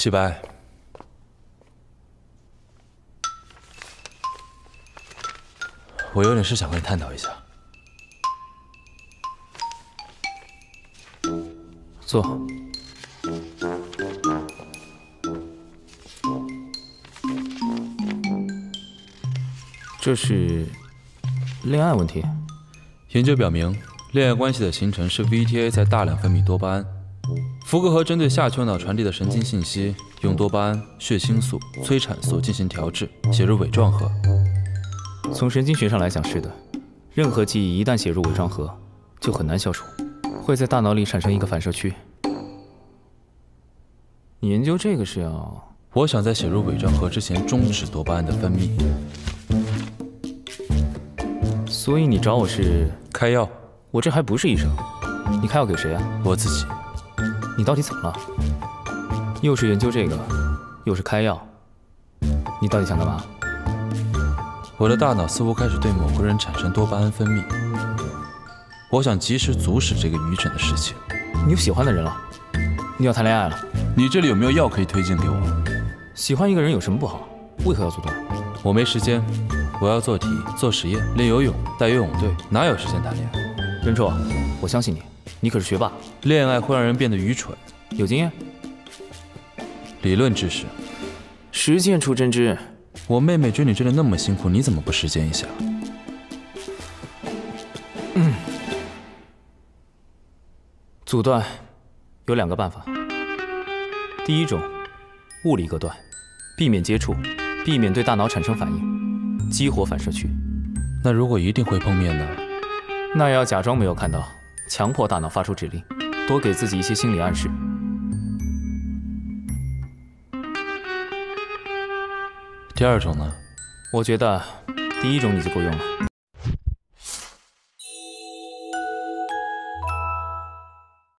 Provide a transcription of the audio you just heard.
齐白，我有点事想和你探讨一下。 坐。这是恋爱问题。 研究表明，恋爱关系的形成是 VTA 在大量分泌多巴胺。福克和针对下丘脑传递的神经信息，用多巴胺、血清素、催产素进行调制，写入伪状核。 从神经学上来讲是的，任何记忆一旦写入伪装核，就很难消除，会在大脑里产生一个反射区。你研究这个是要…… 我想在写入伪装核之前终止多巴胺的分泌。 所以你找我是开药？ 我这还不是医生，你开药给谁啊？ 我自己。 你到底怎么了？又是研究这个，又是开药，你到底想干嘛？ 我的大脑似乎开始对某个人产生多巴胺分泌，我想及时阻止这个愚蠢的事情。 你有喜欢的人了？你要谈恋爱了？ 你这里有没有药可以推荐给我？ 喜欢一个人有什么不好？为何要阻断？ 我没时间，我要做题、做实验、练游泳、带游泳队，哪有时间谈恋爱？ 任硕，我相信你，你可是学霸。 恋爱会让人变得愚蠢。 有经验？ 理论知识， 实践出真知。 我妹妹追你追得那么辛苦，你怎么不实践一下？ 阻断有2个办法。第一种，物理隔断，避免接触，避免对大脑产生反应，激活反射区。 那如果一定会碰面呢？ 那也要假装没有看到，强迫大脑发出指令，多给自己一些心理暗示。 第二种呢？ 我觉得第一种你就够用了。